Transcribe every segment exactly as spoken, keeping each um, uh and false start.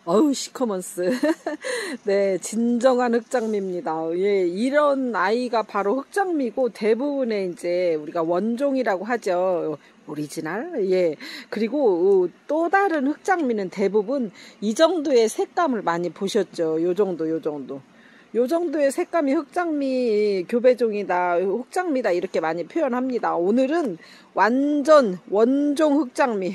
어우, 시커먼스. 네, 진정한 흑장미입니다. 예, 이런 아이가 바로 흑장미고 대부분의 이제 우리가 원종이라고 하죠. 오리지널. 예. 그리고 또 다른 흑장미는 대부분 이 정도의 색감을 많이 보셨죠. 요 정도, 요 정도. 요 정도의 색감이 흑장미 교배종이다, 흑장미다 이렇게 많이 표현합니다. 오늘은 완전 원종 흑장미.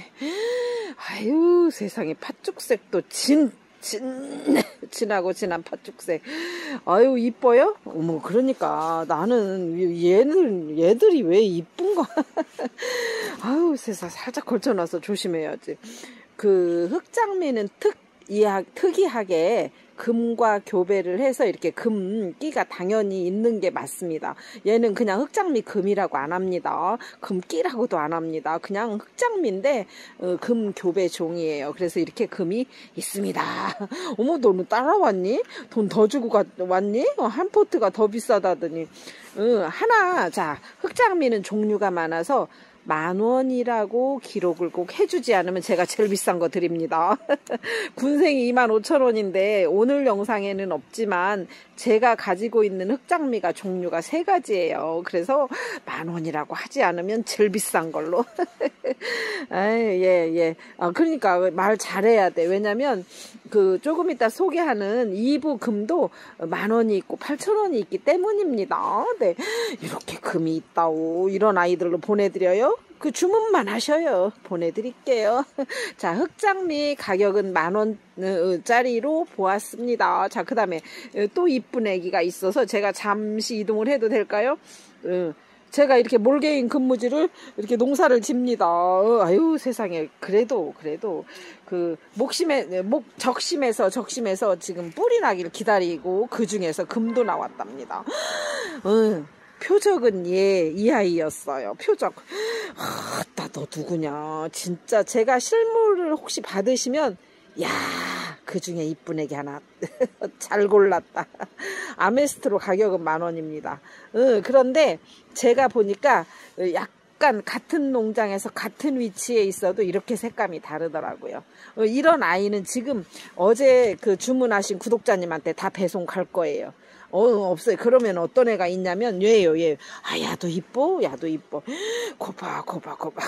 아유, 세상에 팥죽색도 진, 진, 진하고 진한 팥죽색. 아유, 이뻐요? 어머, 그러니까 나는 얘는, 얘들이 왜 이쁜가? 아유, 세상 살짝 걸쳐놔서 조심해야지. 그 흑장미는 특, 특이하게 금과 교배를 해서 이렇게 금끼가 당연히 있는 게 맞습니다. 얘는 그냥 흑장미 금이라고 안 합니다. 금끼라고도 안 합니다. 그냥 흑장미인데 어, 금 교배 종이에요. 그래서 이렇게 금이 있습니다. 어머, 너는 따라왔니? 돈 더 주고 가, 왔니? 어, 한 포트가 더 비싸다더니. 어, 하나, 자, 흑장미는 종류가 많아서 만 원이라고 기록을 꼭 해주지 않으면 제가 제일 비싼 거 드립니다. 군생이 이만 오천 원인데 오늘 영상에는 없지만 제가 가지고 있는 흑장미가 종류가 세 가지예요. 그래서 만 원이라고 하지 않으면 제일 비싼 걸로. 아이, 예, 예. 아, 그러니까 말 잘해야 돼. 왜냐면 그 조금 이따 소개하는 이 부 금도 만 원이 있고 팔천 원이 있기 때문입니다. 네. 이렇게 금이 있다오. 이런 아이들로 보내드려요. 그 주문만 하셔요. 보내드릴게요. 자, 흑장미 가격은 만 원짜리로 보았습니다. 자, 그 다음에 또 이쁜 애기가 있어서 제가 잠시 이동을 해도 될까요? 제가 이렇게 몰개인 근무지를 이렇게 농사를 집니다. 아유, 세상에. 그래도 그래도 그 목심에 목 적심에서 적심에서 지금 뿌리 나기를 기다리고 그 중에서 금도 나왔답니다. 응. 표적은 예, 이 아이였어요. 표적. 아, 나 너 누구냐. 진짜 제가 실물을 혹시 받으시면, 야, 그 중에 이쁜 애기 하나. 잘 골랐다. 아메스트로 가격은 만 원입니다. 어, 그런데 제가 보니까 약간 같은 농장에서 같은 위치에 있어도 이렇게 색감이 다르더라고요. 어, 이런 아이는 지금 어제 그 주문하신 구독자님한테 다 배송 갈 거예요. 어, 없어요. 그러면 어떤 애가 있냐면, 얘요, 얘. 아, 야도 이뻐? 야도 이뻐. 거봐, 거봐, 거봐.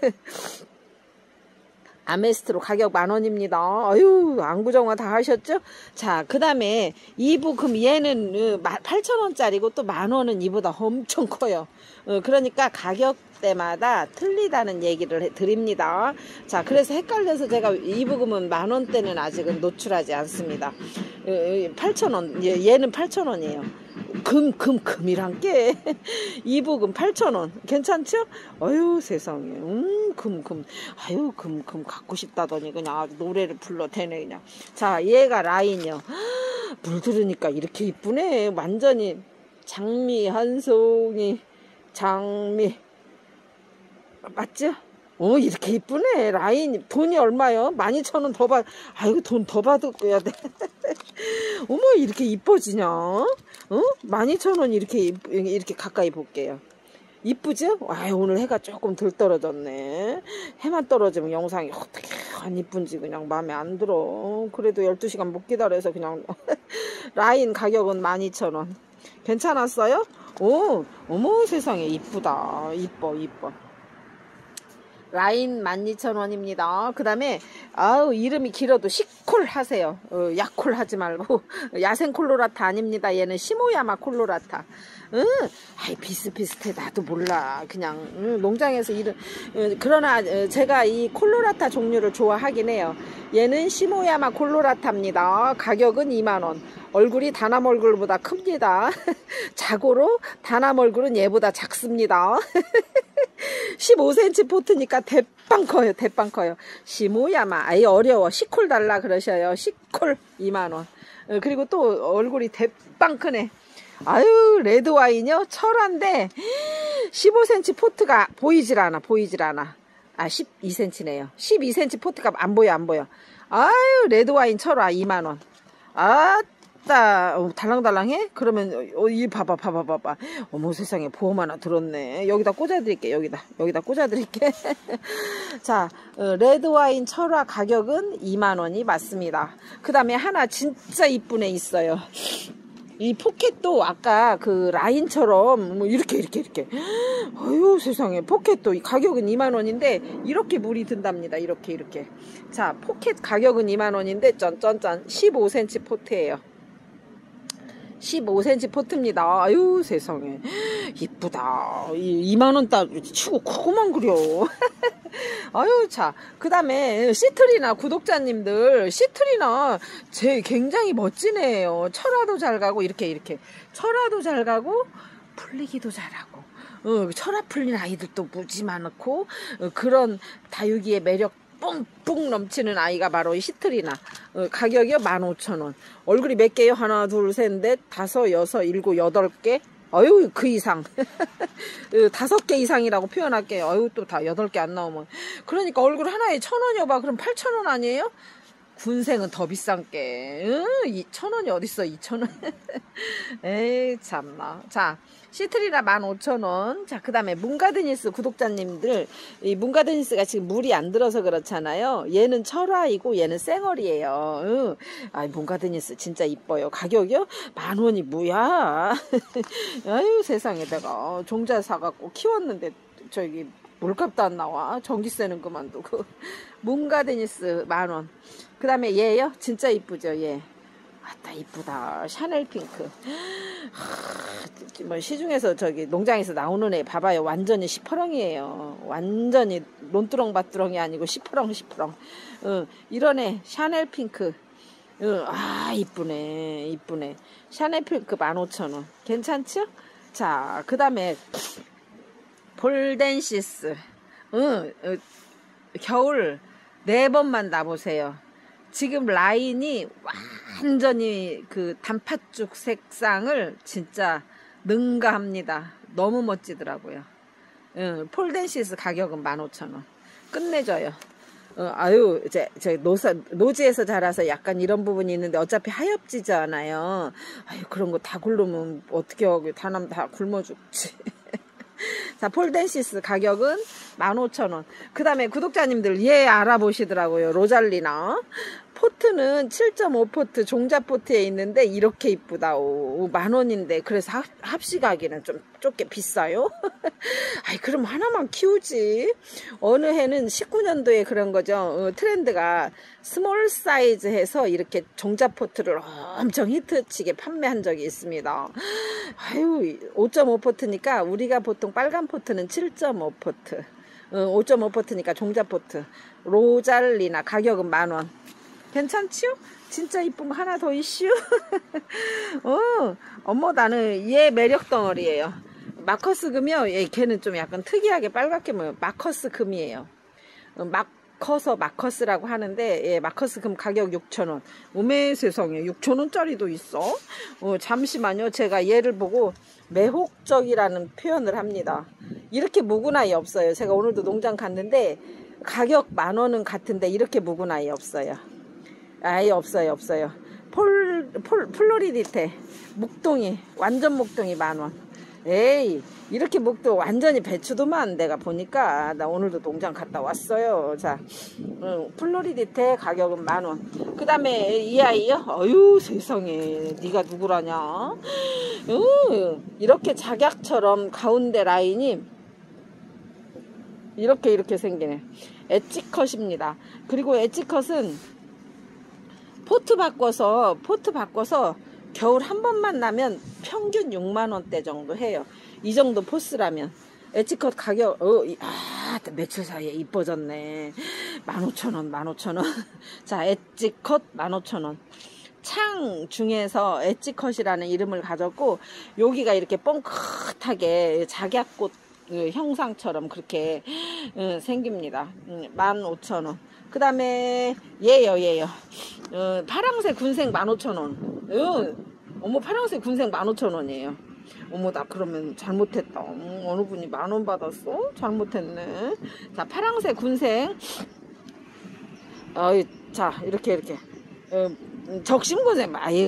아메스트로 가격 만 원입니다. 아유, 안구정화 다 하셨죠? 자, 그 다음에 이 부 금 얘는 팔천 원짜리고 또 만 원은 이보다 엄청 커요. 어, 그러니까 가격대마다 틀리다는 얘기를 해, 드립니다. 자, 그래서 헷갈려서 제가 이 부 금은 만 원대는 아직은 노출하지 않습니다. 어, 팔천 원, 얘는 팔천 원이에요. 금, 금, 금이란 게. 이 부 금 팔천 원. 괜찮죠? 아유, 세상에. 음, 금, 금. 아유, 금, 금 갖고 싶다더니 그냥 노래를 불러대네, 그냥. 자, 얘가 라인이요. 물 들으니까 이렇게 이쁘네. 완전히 장미 한 송이. 장미. 맞죠? 어, 이렇게 이쁘네. 라인. 돈이 얼마요? 만 이천 원 더 받, 아이고, 돈 더 받을거야 돼. 어머, 이렇게 이뻐지냐? 어? 만 이천 원 이렇게, 이렇게 가까이 볼게요. 이쁘죠? 아유, 오늘 해가 조금 덜 떨어졌네. 해만 떨어지면 영상이 어떻게 안 이쁜지 그냥 마음에 안 들어. 그래도 열두 시간 못 기다려서 그냥. 라인 가격은 만 이천 원. 괜찮았어요? 오, 어머, 세상에 이쁘다. 이뻐, 이뻐. 라인 만 이천 원입니다. 그 다음에 아우, 이름이 길어도 시콜 하세요. 어, 야콜 하지 말고. 야생 콜로라타 아닙니다. 얘는 시모야마 콜로라타. 응, 아이, 비슷비슷해. 나도 몰라. 그냥 응, 농장에서 이름. 응, 그러나 제가 이 콜로라타 종류를 좋아하긴 해요. 얘는 시모야마 콜로라타입니다. 가격은 이만 원. 얼굴이 다남 얼굴보다 큽니다. 자고로 다남 얼굴은 얘보다 작습니다. 십오 센티미터 포트니까 대빵 커요. 대빵 커요. 시모야마. 아이, 어려워. 시콜 달라 그러셔요. 시콜 이만 원. 그리고 또 얼굴이 대빵 크네. 아유, 레드 와인이요? 철화인데 십오 센티미터 포트가 보이질 않아. 보이질 않아. 아, 십이 센티미터네요. 십이 센티미터 포트가 안 보여, 안 보여. 아유, 레드 와인 철화 이만 원. 아, 아따, 어, 달랑달랑해? 그러면 어, 이 봐봐 봐봐 봐봐. 어머 세상에, 보험 하나 들었네. 여기다 꽂아드릴게. 여기다 여기다 꽂아드릴게. 자, 어, 레드와인 철화 가격은 이만 원이 맞습니다. 그 다음에 하나 진짜 이쁜 애 있어요. 이 포켓도 아까 그 라인처럼 뭐 이렇게 이렇게 이렇게, 아유 세상에, 포켓도 가격은 이만 원인데 이렇게 물이 든답니다. 이렇게 이렇게. 자, 포켓 가격은 이만 원인데 짠짠짠 십오 센티미터 포트예요. 십오 센티미터 포트입니다. 아유 세상에, 이쁘다. 이만 원 따로 치고 크고만 그려. 아유, 자, 그 다음에 시트리나 구독자님들, 시트리나 제 굉장히 멋진 애예요. 철화도 잘 가고 이렇게 이렇게 철화도 잘 가고 풀리기도 잘하고, 어, 철화 풀린 아이들도 무지 많고, 어, 그런 다육이의 매력 뿡뿡 넘치는 아이가 바로 이 시트리나. 어, 가격이요 만 오천 원. 얼굴이 몇 개요? 하나 둘 셋 넷 다섯 여섯 일곱 여덟 개. 어유 그 이상. 다섯 개 이상이라고 표현할게요. 어유 또 다 여덟 개 안 나오면. 그러니까 얼굴 하나에 천 원이요 봐. 그럼 팔천 원 아니에요? 군생은 더 비싼 게. 응, 이천 원이 어딨어, 이천 원. 에이, 참나. 자, 시트리나 만 오천 원. 자, 그 다음에 문가드니스 구독자님들, 이 문가드니스가 지금 물이 안 들어서 그렇잖아요. 얘는 철화이고 얘는 쌩얼이에요. 응. 아, 문가드니스 진짜 이뻐요. 가격이요? 만 원이 뭐야? 아유, 세상에, 내가 종자 사갖고 키웠는데 저기 물값도 안 나와. 전기세는 그만두고. 문가드니스 만 원. 그 다음에 얘요? 진짜 이쁘죠, 얘. 아따, 이쁘다. 샤넬 핑크. 하, 뭐 시중에서 저기 농장에서 나오는 애 봐봐요. 완전히 시퍼렁이에요. 완전히 논두렁밭두렁이 아니고 시퍼렁 시퍼렁. 어, 이런 애 샤넬 핑크. 어, 아, 이쁘네, 이쁘네. 샤넬 핑크 만 오천 원. 괜찮죠? 자, 그 다음에 폴덴시스. 어, 어, 겨울 네 번만 놔보세요. 지금 라인이 완전히 그 단팥죽 색상을 진짜 능가합니다. 너무 멋지더라고요. 응, 폴덴시스 가격은 만 오천 원. 끝내줘요. 어, 아유, 이제, 제 노사, 노지에서 자라서 약간 이런 부분이 있는데 어차피 하엽지잖아요. 아유, 그런 거 다 굴르면 어떻게 하고, 다남 다 굶어 죽지. 자, 폴덴시스 가격은 만 오천 원. 그 다음에 구독자님들 얘 알아보시더라고요. 로잘리나. 포트는 칠 점 오 포트 종자 포트에 있는데 이렇게 이쁘다. 오, 만 원인데 그래서 합, 합식하기는 좀 좁게 비싸요. 아이, 그럼 하나만 키우지. 어느 해는 십구 년도에 그런 거죠. 어, 트렌드가 스몰 사이즈 해서 이렇게 종자 포트를 엄청 히트치게 판매한 적이 있습니다. 아유, 오 점 오 포트니까 우리가 보통 빨간 포트는 칠 점 오 포트. 어, 오 점 오 포트니까 종자 포트. 로잘리나 가격은 만 원. 괜찮지요? 진짜 이쁜 거 하나 더 이슈. 어, 어머, 나는 얘 매력 덩어리예요. 마커스 금이요. 얘 걔는 좀 약간 특이하게 빨갛게 보여요. 마커스 금이에요. 어, 마커서 마커스라고 하는데, 예, 마커스 금 가격 육천 원. 오메 세상에, 육천 원짜리도 있어. 어, 잠시만요. 제가 얘를 보고 매혹적이라는 표현을 합니다. 이렇게 묵은 아이 없어요. 제가 오늘도 농장 갔는데 가격 만 원은 같은데 이렇게 묵은 아이 없어요. 아예 없어요, 없어요. 폴, 폴, 플로리디테 목동이, 완전 목동이 만 원. 에이, 이렇게 목동 완전히 배추도만 내가 보니까. 나 오늘도 농장 갔다 왔어요. 자, 어, 플로리디테 가격은 만 원. 그 다음에 이 아이요? 어유 세상에, 네가 누구라냐? 어, 이렇게 작약처럼 가운데 라인이 이렇게 이렇게 생기네. 엣지컷입니다. 그리고 엣지컷은 포트 바꿔서 포트 바꿔서 겨울 한 번만 나면 평균 육만 원대 정도 해요. 이 정도 포스라면. 엣지컷 가격, 어, 아, 며칠 사이에 이뻐졌네. 만 오천 원, 만 오천 원. 자, 엣지컷 만 오천 원. 창 중에서 엣지컷이라는 이름을 가졌고, 여기가 이렇게 뻥긋하게 작약꽃 그 형상처럼 그렇게 음, 생깁니다. 음, 만 오천 원. 그 다음에 얘요, 얘요. 어, 파랑새 군생 만 오천 원. 어, 어머, 파랑새 군생 만 오천 원이에요. 어머, 나 그러면 잘못했다. 음, 어느 분이 만 원 받았어? 잘못했네. 자, 파랑새 군생. 어, 자, 이렇게 이렇게. 어, 적심군생. 아유,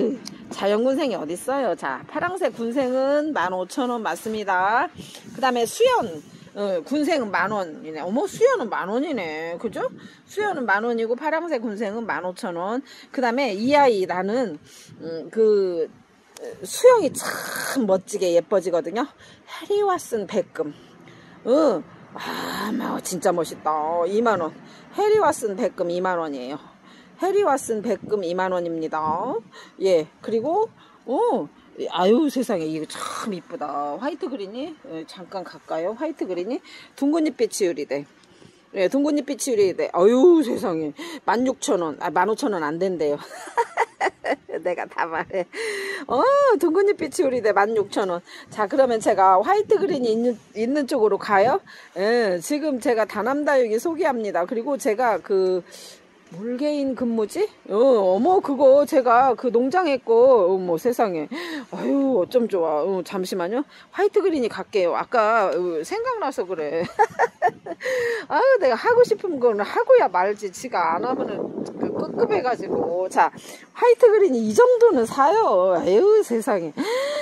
자연 군생이 어딨어요. 자, 파랑새 군생은 만 오천 원 맞습니다. 그 다음에 수연 어, 군생은 만 원이네. 어머, 수연은 만 원이네. 그죠? 수연은 만 원이고 파랑새 군생은 만 오천 원. 그 다음에 이 아이 나는 음, 그 수영이 참 멋지게 예뻐지거든요. 해리왓슨 백금. 어, 아, 막 진짜 멋있다. 이만 원. 해리왓슨 백금 이만 원이에요. 해리왓슨 백금 이만 원입니다. 예, 그리고 어, 아유 세상에 이거 참 이쁘다. 화이트 그린이 예, 잠깐 갈까요? 화이트 그린이 둥근잎빛이 유리대. 예, 둥근잎빛이 유리대. 아유 세상에 만 육천 원. 아, 만 오천 원 안 된대요. 내가 다 말해. 어, 둥근잎빛이 유리대 만 육천 원. 자, 그러면 제가 화이트 그린이 있는, 있는 쪽으로 가요. 예, 지금 제가 다남다육이 소개합니다. 그리고 제가 그 몰개인 근무지? 어, 어머, 그거 제가 그 농장에 거, 어머, 세상에. 아유, 어쩜 좋아. 어, 잠시만요. 화이트 그린이 갈게요. 아까 어, 생각나서 그래. 아유, 내가 하고 싶은 거는 하고야 말지. 지가 안 하면은 그 끄급해가지고. 자, 화이트 그린이 이 정도는 사요. 아유, 세상에.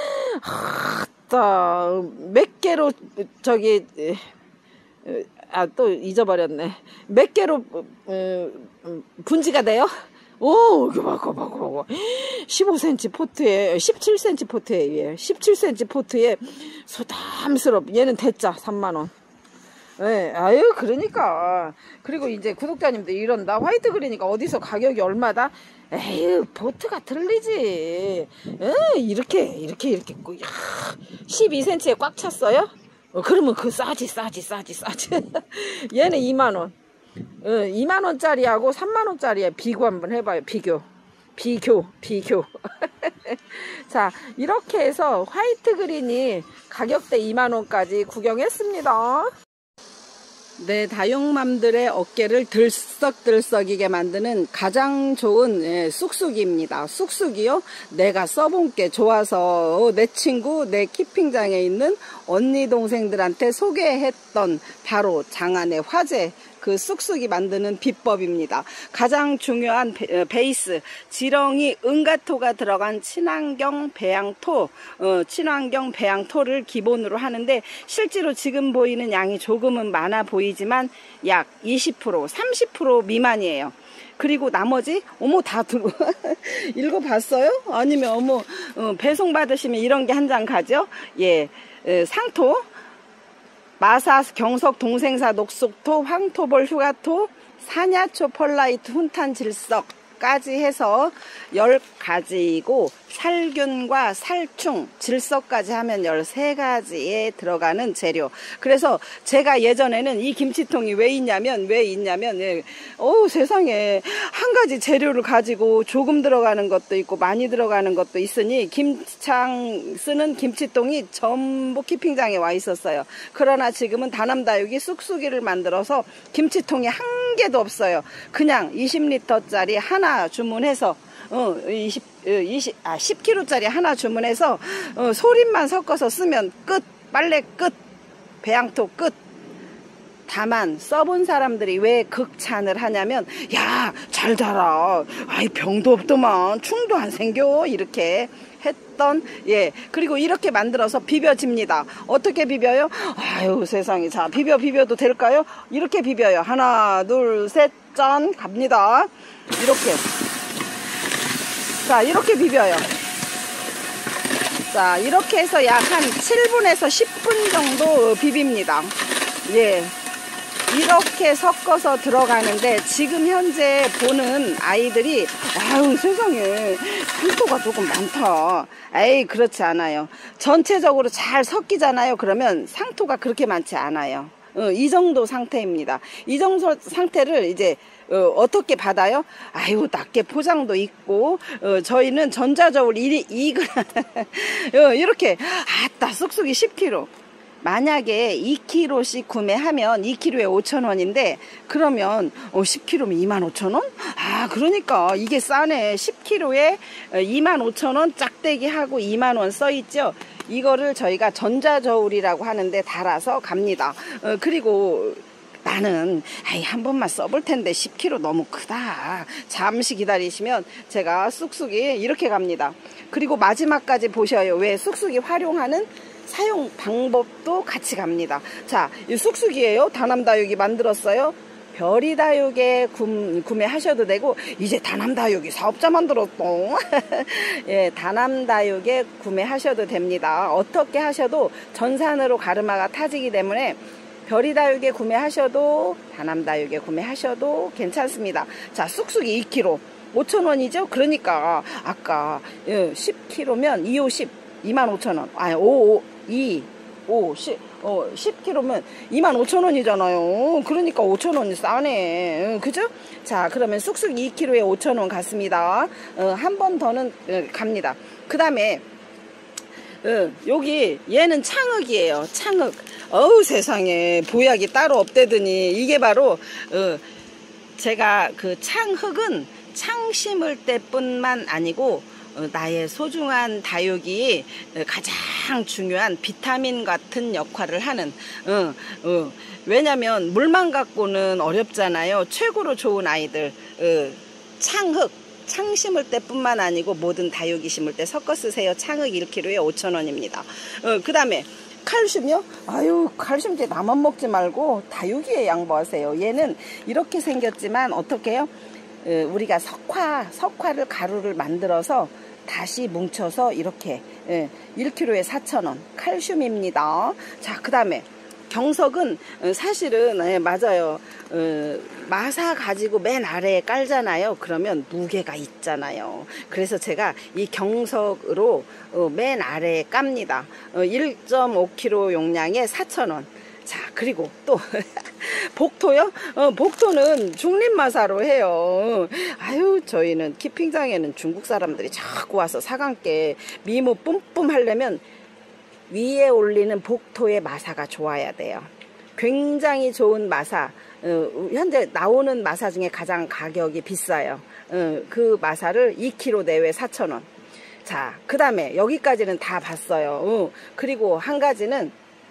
아따, 몇 개로 저기, 아, 또 잊어버렸네. 몇 개로 어, 분지가 돼요? 오, 이거 봐, 봐, 봐. 십오 센티미터 포트에, 십칠 센티미터 포트에, 예. 십칠 센티미터 포트에 소담스럽. 얘는 대짜 삼만 원. 예, 아유, 그러니까. 그리고 이제 구독자님들 이런다. 화이트 그리니까 어디서 가격이 얼마다? 에휴, 보트가 틀리지. 에, 이렇게, 이렇게, 이렇게. 야, 십이 센티미터에 꽉 찼어요? 어, 그러면 그 싸지 싸지 싸지 싸지. 얘는 이만 원. 어, 이만 원짜리하고 삼만 원짜리에 비교 한번 해봐요. 비교 비교 비교. 자, 이렇게 해서 화이트 그린이 가격대 이만 원까지 구경했습니다. 네, 다육맘들의 어깨를 들썩들썩이게 만드는 가장 좋은 예, 쑥쑥이입니다. 쑥쑥이요, 내가 써본 게 좋아서 내 친구, 내 키핑장에 있는 언니 동생들한테 소개했던 바로 장안의 화제, 그 쑥쑥이 만드는 비법입니다. 가장 중요한 베, 베이스, 지렁이 은가토가 들어간 친환경 배양토, 어, 친환경 배양토를 기본으로 하는데, 실제로 지금 보이는 양이 조금은 많아 보이지만 약 이십 퍼센트, 삼십 퍼센트 미만이에요. 그리고 나머지, 어머, 다 들어. 읽어봤어요? 아니면, 어머, 어, 배송 받으시면 이런 게 한 장 가죠? 예, 에, 상토, 마사, 경석, 동생사, 녹색토, 황토볼, 휴가토, 사냐초, 펄라이트, 훈탄, 질석까지 해서 열 가지이고, 살균과 살충, 질석까지 하면 열세 가지에 들어가는 재료. 그래서 제가 예전에는 이 김치통이 왜 있냐면, 왜 있냐면, 예, 어우, 세상에, 한 가지 재료를 가지고 조금 들어가는 것도 있고, 많이 들어가는 것도 있으니, 김장 쓰는 김치통이 전부 키핑장에 와 있었어요. 그러나 지금은 다남다육이 쑥쑥이를 만들어서 김치통이 한 개도 없어요. 그냥 이십 리터짜리 하나 주문해서, 어, 이십, 이십, 아, 십 킬로그램짜리 하나 주문해서, 어, 소림만 섞어서 쓰면 끝, 빨래 끝, 배양토 끝. 다만, 써본 사람들이 왜 극찬을 하냐면, 야, 잘 자라. 아이, 병도 없더만. 충도 안 생겨. 이렇게 했던, 예. 그리고 이렇게 만들어서 비벼집니다. 어떻게 비벼요? 아유, 세상에. 자, 비벼, 비벼도 될까요? 이렇게 비벼요. 하나, 둘, 셋, 짠. 갑니다. 이렇게. 자, 이렇게 비벼요. 자, 이렇게 해서 약 한 칠 분에서 십 분 정도 비빕니다. 예. 이렇게 섞어서 들어가는데, 지금 현재 보는 아이들이, 아유, 세상에, 상토가 조금 많다. 에이, 그렇지 않아요. 전체적으로 잘 섞이잖아요. 그러면 상토가 그렇게 많지 않아요. 어, 이 정도 상태입니다. 이 정도 상태를 이제 어, 어떻게 받아요? 아유, 낮게 포장도 있고, 어, 저희는 전자저울 이 그램 어, 이렇게 아따 쑥쑥이 십 킬로그램. 만약에 이 킬로그램씩 구매하면 이 킬로그램에 오천 원인데, 그러면 어, 십 킬로그램이면 이만 오천 원? 아, 그러니까 이게 싸네. 십 킬로그램에 이만 오천 원, 짝대기하고 이만 원 써있죠. 이거를 저희가 전자저울이라고 하는데 달아서 갑니다. 어, 그리고 나는 아이 한 번만 써볼 텐데 십 킬로그램 너무 크다. 잠시 기다리시면 제가 쑥쑥이 이렇게 갑니다. 그리고 마지막까지 보셔요. 왜 쑥쑥이 활용하는 사용 방법도 같이 갑니다. 자, 이 쑥쑥이에요. 다남다육이 만들었어요. 별이다육에 구매하셔도 되고, 이제 다남다육이 사업자 만들었어. 예, 다남다육에 구매하셔도 됩니다. 어떻게 하셔도 전산으로 가르마가 타지기 때문에 별이다육에 구매하셔도 다남다육에 구매하셔도 괜찮습니다. 자, 쑥쑥이 이 킬로그램 오천 원이죠. 그러니까 아까 십 킬로그램면 이, 오, 십 이만 오천 원. 아니 오, 오, 이, 오, 십, 어, 십 킬로그램면 이만 오천 원이잖아요. 그러니까 오천 원이 싸네. 그죠? 자, 그러면 쑥쑥 이 킬로그램에 오천 원 갔습니다. 어, 한 번 더는 어, 갑니다. 그 다음에 어, 여기 얘는 창흑이에요. 창흑. 어우 세상에 보약이 따로 없대더니 이게 바로 어, 제가 그 창흑은 창 심을 때뿐만 아니고 어, 나의 소중한 다육이 가장 중요한 비타민 같은 역할을 하는 어, 어, 왜냐면 물만 갖고는 어렵잖아요. 최고로 좋은 아이들 어, 창흑 창 심을 때뿐만 아니고 모든 다육이 심을 때 섞어 쓰세요. 창흑 일 킬로그램에 오천 원입니다. 어, 그 다음에 칼슘이요? 아유 칼슘 이제 나만 먹지 말고 다육이에 양보하세요. 얘는 이렇게 생겼지만 어떻게 해요? 어, 우리가 석화 석화를 가루를 만들어서 다시 뭉쳐서 이렇게 예, 일 킬로그램에 사천 원 칼슘입니다. 자, 그 다음에 경석은 사실은 예, 맞아요. 어, 마사 가지고 맨 아래에 깔잖아요. 그러면 무게가 있잖아요. 그래서 제가 이 경석으로 어, 맨 아래에 깝니다. 어, 일 점 오 킬로그램 용량에 사천 원. 자, 그리고 또 복토요? 어, 복토는 중립마사로 해요. 아유, 저희는 키핑장에는 중국 사람들이 자꾸 와서 사감께 미모 뿜뿜 하려면 위에 올리는 복토의 마사가 좋아야 돼요. 굉장히 좋은 마사, 어, 현재 나오는 마사 중에 가장 가격이 비싸요. 어, 그 마사를 이 킬로그램 내외 사천 원. 자, 그 다음에 여기까지는 다 봤어요. 어, 그리고 한 가지는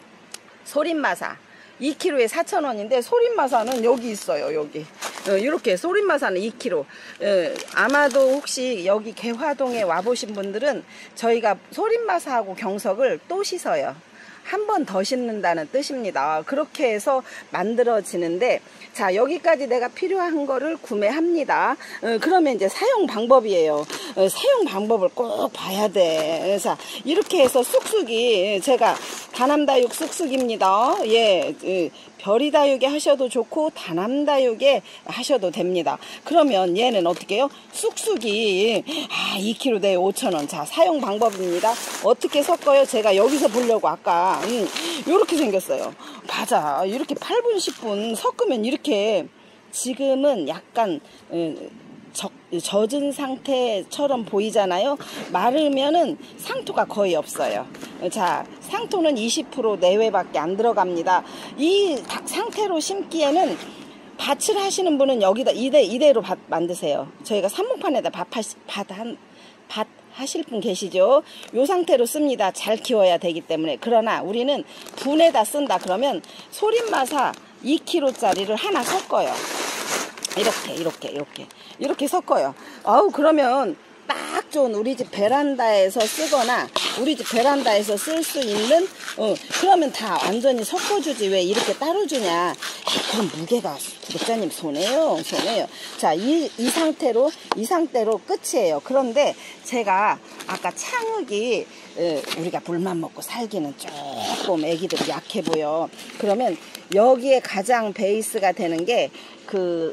소림마사 이 킬로그램에 사천 원인데 소림마사는 여기 있어요. 여기 어, 이렇게 소림마사는 이 킬로그램 어, 아마도 혹시 여기 개화동에 와보신 분들은 저희가 소림마사하고 경석을 또 씻어요. 한 번 더 씻는다는 뜻입니다. 그렇게 해서 만들어지는데, 자, 여기까지 내가 필요한 거를 구매합니다. 어, 그러면 이제 사용 방법이에요. 어, 사용 방법을 꼭 봐야 돼. 자, 이렇게 해서 쑥쑥이 제가 다남다육 쑥쑥입니다. 예, 예. 별이다육에 하셔도 좋고 다남다육에 하셔도 됩니다. 그러면 얘는 어떻게 해요? 쑥쑥이 아, 이 킬로그램 내에 오천 원. 자, 사용 방법입니다. 어떻게 섞어요? 제가 여기서 보려고 아까 음, 이렇게 생겼어요. 맞아. 이렇게 팔 분 십 분 섞으면 이렇게 지금은 약간 음, 적, 젖은 상태처럼 보이잖아요. 마르면은 상토가 거의 없어요. 자, 상토는 이십 퍼센트 내외밖에 안 들어갑니다. 이 상태로 심기에는 밭을 하시는 분은 여기다 이대, 이대로 밭 만드세요. 저희가 산목판에다 밭, 밭, 한, 밭 하실 분 계시죠? 요 상태로 씁니다. 잘 키워야 되기 때문에. 그러나 우리는 분에다 쓴다 그러면 소림마사 이 킬로그램짜리를 하나 섞어요. 이렇게 이렇게 이렇게 이렇게 섞어요. 아우, 그러면 딱 좋은 우리 집 베란다에서 쓰거나 우리 집 베란다에서 쓸 수 있는 어, 그러면 다 완전히 섞어주지 왜 이렇게 따로 주냐. 에이, 그럼 무게가 구독자님 손해요 손해요. 자, 이, 이 상태로 이 상태로 끝이에요. 그런데 제가 아까 창흑이 어, 우리가 물만 먹고 살기는 조금 애기들이 약해 보여. 그러면 여기에 가장 베이스가 되는 게 그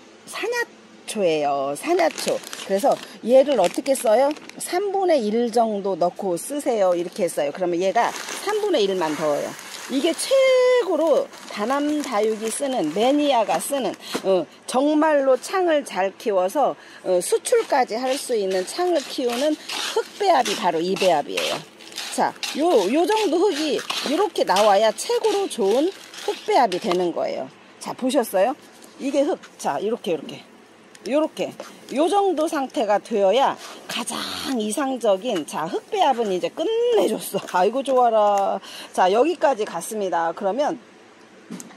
산야초예요. 산야초. 그래서 얘를 어떻게 써요? 삼분의 일 정도 넣고 쓰세요. 이렇게 했어요. 그러면 얘가 삼분의 일만 더워요. 이게 최고로 다남다육이 쓰는, 매니아가 쓰는 어, 정말로 창을 잘 키워서 어, 수출까지 할 수 있는 창을 키우는 흙배합이 바로 이 배합이에요. 자, 요, 요 정도 흙이 이렇게 나와야 최고로 좋은 흙배합이 되는 거예요. 자, 보셨어요? 이게 흙. 자, 이렇게 이렇게 요렇게 요 정도 상태가 되어야 가장 이상적인, 자, 흙배합은 이제 끝내줬어. 아이고 좋아라. 자, 여기까지 갔습니다. 그러면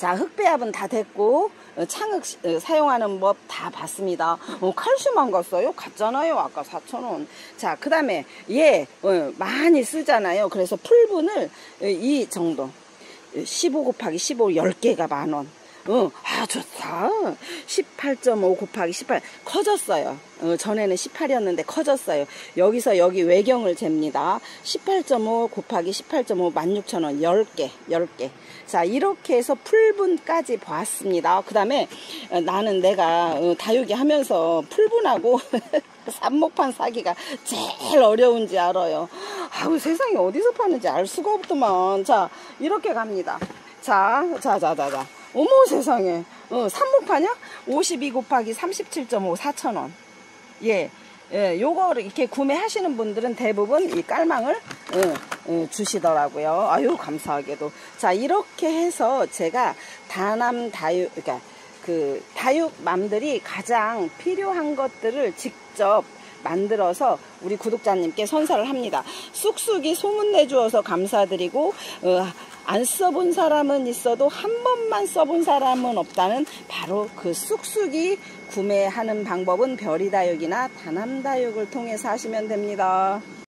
자, 흑배합은 다 됐고 어, 창흑 어, 사용하는 법 다 봤습니다. 어, 칼슘 안 갔어요? 갔잖아요. 아까 사천 원. 자, 그 다음에 얘 어, 많이 쓰잖아요. 그래서 풀분을 어, 이 정도 십오 곱하기 십오 열 개가 만 원. 어, 아, 좋다. 십팔 점 오 곱하기 십팔. 커졌어요. 어, 전에는 십팔이었는데 커졌어요. 여기서 여기 외경을 잽니다. 십팔 점 오 곱하기 십팔 점 오 만 육천 원. 열 개, 열 개. 자, 이렇게 해서 풀분까지 봤습니다. 그 다음에 어, 나는 내가 어, 다육이 하면서 풀분하고 삽목판 사기가 제일 어려운지 알아요. 아우, 세상에 어디서 파는지 알 수가 없더만. 자, 이렇게 갑니다. 자, 자, 자, 자, 자. 어머 세상에. 어, 삽목파냐? 오십이 곱하기 삼십칠 점 오 사천 원. 예. 예, 요거를 이렇게 구매하시는 분들은 대부분 이 깔망을 어, 어, 주시더라고요. 아유, 감사하게도. 자, 이렇게 해서 제가 다남 다육, 그러니까 그 다육맘들이 가장 필요한 것들을 직접 만들어서 우리 구독자님께 선사를 합니다. 쑥쑥이 소문내주어서 감사드리고, 어, 안 써본 사람은 있어도 한 번만 써본 사람은 없다는 바로 그 쑥쑥이 구매하는 방법은 별이다육이나 다남다육을 통해서 하시면 됩니다.